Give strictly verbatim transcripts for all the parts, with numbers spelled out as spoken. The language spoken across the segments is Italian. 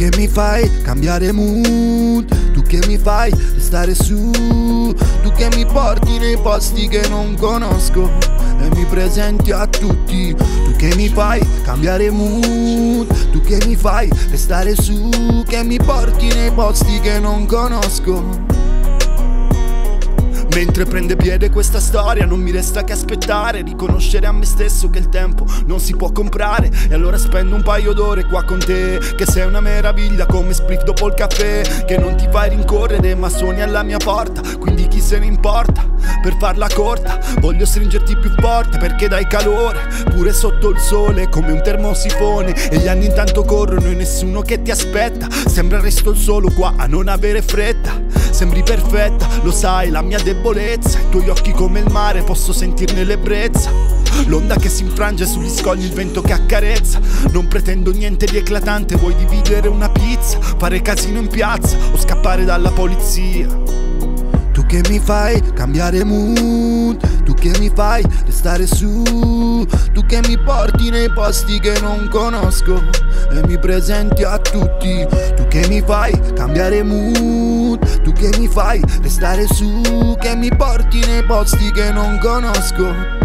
che mi fai cambiare mood, tu che mi fai restare su, tu che mi porti nei posti che non conosco e mi presenti a tutti, tu che mi fai cambiare mood, tu che mi fai restare su, che mi porti nei posti che non conosco. Mentre prende piede questa storia non mi resta che aspettare, riconoscere a me stesso che il tempo non si può comprare. E allora spendo un paio d'ore qua con te, che sei una meraviglia come spliff dopo il caffè, che non ti fai rincorrere ma suoni alla mia porta, quindi chi se ne importa. Per farla corta voglio stringerti più forte perché dai calore pure sotto il sole come un termosifone, e gli anni intanto corrono e nessuno che ti aspetta. Sembra resto il solo qua a non avere fretta, sembri perfetta, lo sai la mia debolezza, i tuoi occhi come il mare posso sentirne l'ebbrezza, l'onda che si infrange sugli scogli, il vento che accarezza. Non pretendo niente di eclatante, vuoi dividere una pizza, fare casino in piazza o scappare dalla polizia. Tu che mi fai cambiare mood, tu che mi fai restare su, tu che mi porti nei posti che non conosco e mi presenti a tutti, tu che mi fai cambiare mood, tu che mi fai restare su, che mi porti nei posti che non conosco.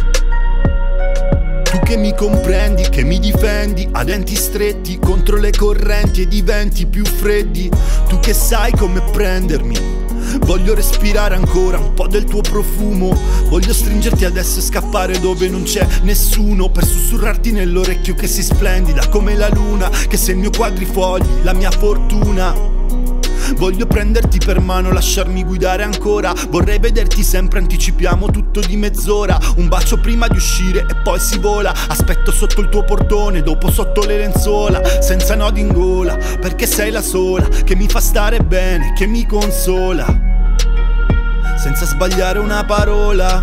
Tu che mi comprendi, che mi difendi a denti stretti contro le correnti e diventi più freddi, tu che sai come prendermi. Voglio respirare ancora un po' del tuo profumo, voglio stringerti adesso e scappare dove non c'è nessuno, per sussurrarti nell'orecchio che sei splendida come la luna, che sei il mio quadrifogli, la mia fortuna. Voglio prenderti per mano, lasciarmi guidare ancora, vorrei vederti sempre, anticipiamo tutto di mezz'ora. Un bacio prima di uscire e poi si vola, aspetto sotto il tuo portone, dopo sotto le lenzuola, senza nodi in gola, perché sei la sola che mi fa stare bene, che mi consola, senza sbagliare una parola.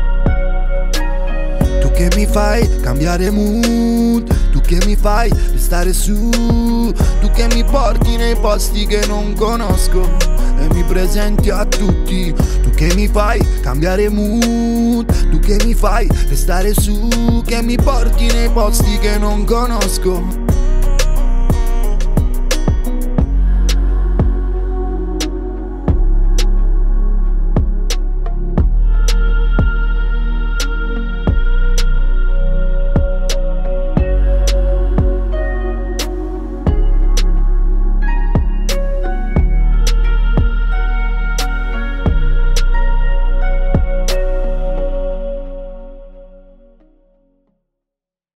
Tu che mi fai cambiare mood, tu che mi fai restare su, tu che mi porti nei posti che non conosco e mi presenti a tutti, tu che mi fai cambiare mood, tu che mi fai restare su, che mi porti nei posti che non conosco.